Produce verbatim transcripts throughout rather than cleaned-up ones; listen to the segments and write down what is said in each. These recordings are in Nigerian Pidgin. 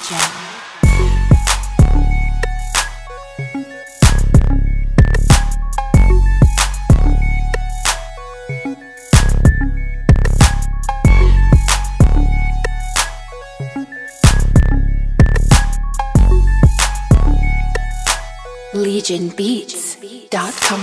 Legion. legion beats dot com.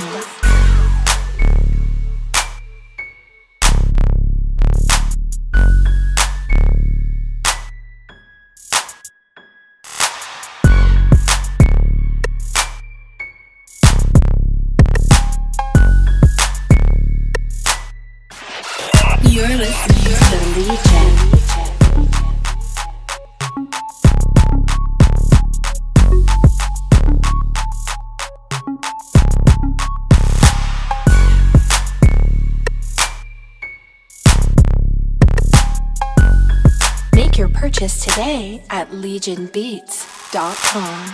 You're listening to the Legion. Make your purchase today at legion beats dot com.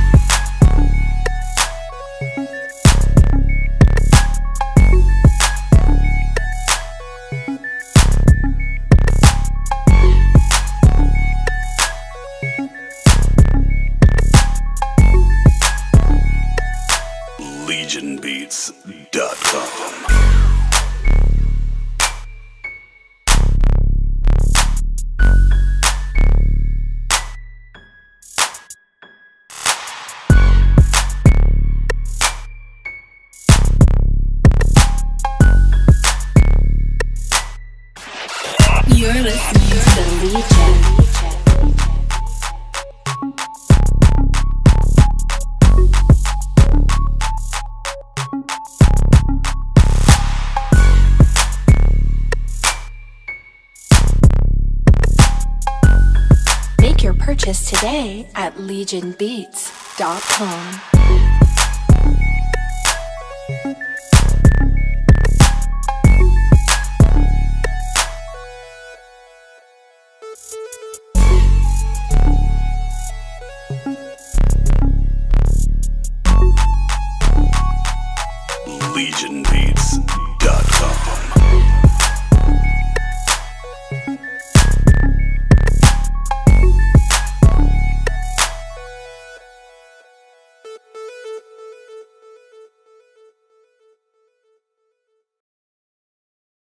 legion beats dot com. You're listening to the Legion. Make your purchase today at legion beats dot com.